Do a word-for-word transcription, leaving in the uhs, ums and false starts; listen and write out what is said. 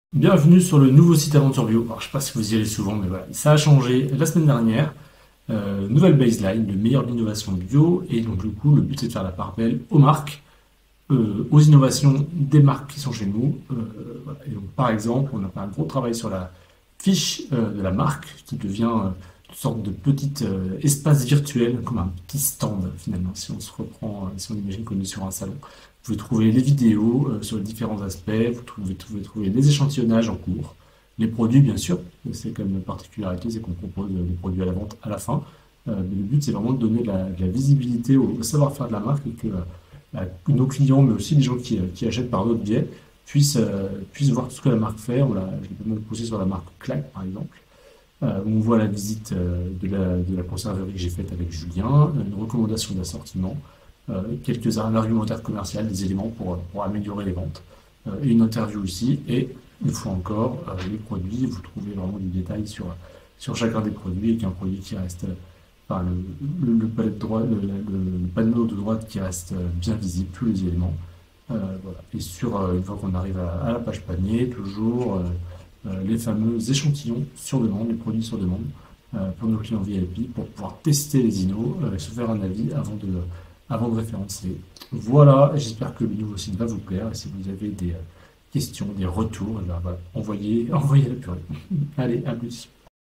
Bienvenue sur le nouveau site Aventure Bio. Alors, je ne sais pas si vous y allez souvent, mais voilà, ça a changé la semaine dernière. Euh, nouvelle baseline, le meilleur de l'innovation bio. Et donc, du coup, le but, c'est de faire la part belle aux marques, euh, aux innovations des marques qui sont chez nous. Euh, voilà. Et donc, par exemple, on a fait un gros travail sur la fiche euh, de la marque, qui devient euh, une sorte de petit euh, espace virtuel, comme un petit stand, finalement, si on se reprend, euh, si on imagine qu'on est sur un salon. Vous pouvez trouver les vidéos euh, sur les différents aspects, vous trouvez- vous pouvez trouver les échantillonnages en cours, les produits bien sûr, c'est comme une particularité, c'est qu'on propose euh, les produits à la vente à la fin. Euh, mais le but c'est vraiment de donner de la, de la visibilité au, au savoir-faire de la marque et que euh, bah, que nos clients, mais aussi les gens qui, euh, qui achètent par d'autres biais, puissent, euh, puissent voir tout ce que la marque fait. On l'a, je l'ai pas mal poussé sur la marque Clac par exemple. Euh, on voit la visite euh, de la, de la conserverie que j'ai faite avec Julien, une recommandation d'assortiment, euh, quelques un argumentaire commercial, des éléments pour, pour améliorer les ventes, euh, et une interview aussi. Et une fois encore, euh, les produits, vous trouvez vraiment du détail sur, sur chacun des produits, et qu'un produit qui reste, euh, enfin, le, le, le palette droit, le, le- le panneau de droite qui reste euh, bien visible, tous les éléments. Euh, voilà. Et sur, euh, une fois qu'on arrive à, à la page panier, toujours euh, euh, les fameux échantillons sur demande, les produits sur demande, euh, pour nos clients V I P, pour pouvoir tester les inos, euh, et se faire un avis avant de, avant de référencer. Voilà, j'espère que le nouveau site va vous plaire. Et si vous avez des euh, questions, des retours, eh bien, voilà, envoyez, envoyez la purée. Allez, à plus.